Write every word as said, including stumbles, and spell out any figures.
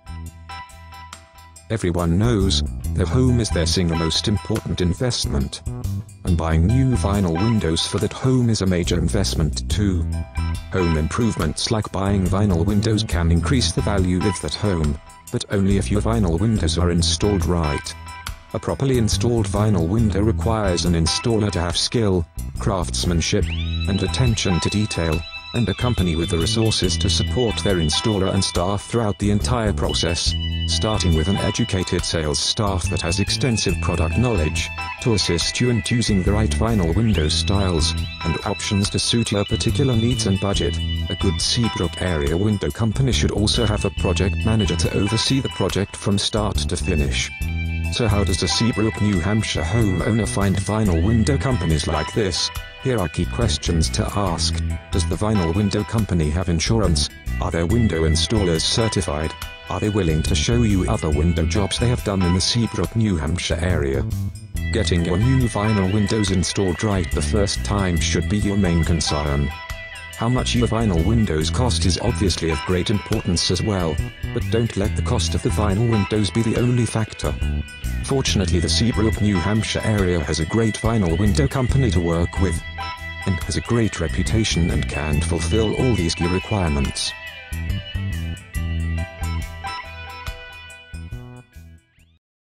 Everyone knows, their home is their single most important investment. And buying new vinyl windows for that home is a major investment too. Home improvements like buying vinyl windows can increase the value of that home, but only if your vinyl windows are installed right. A properly installed vinyl window requires an installer to have skill, craftsmanship, and attention to detail, and a company with the resources to support their installer and staff throughout the entire process, starting with an educated sales staff that has extensive product knowledge, to assist you in choosing the right vinyl window styles, and options to suit your particular needs and budget. A good Seabrook area window company should also have a project manager to oversee the project from start to finish. So how does a Seabrook, New Hampshire homeowner find vinyl window companies like this? Here are key questions to ask. Does the vinyl window company have insurance? Are their window installers certified? Are they willing to show you other window jobs they have done in the Seabrook, New Hampshire area? Getting your new vinyl windows installed right the first time should be your main concern. How much your vinyl windows cost is obviously of great importance as well, but don't let the cost of the vinyl windows be the only factor. Fortunately, the Seabrook, New Hampshire area has a great vinyl window company to work with, and has a great reputation and can fulfill all these key requirements.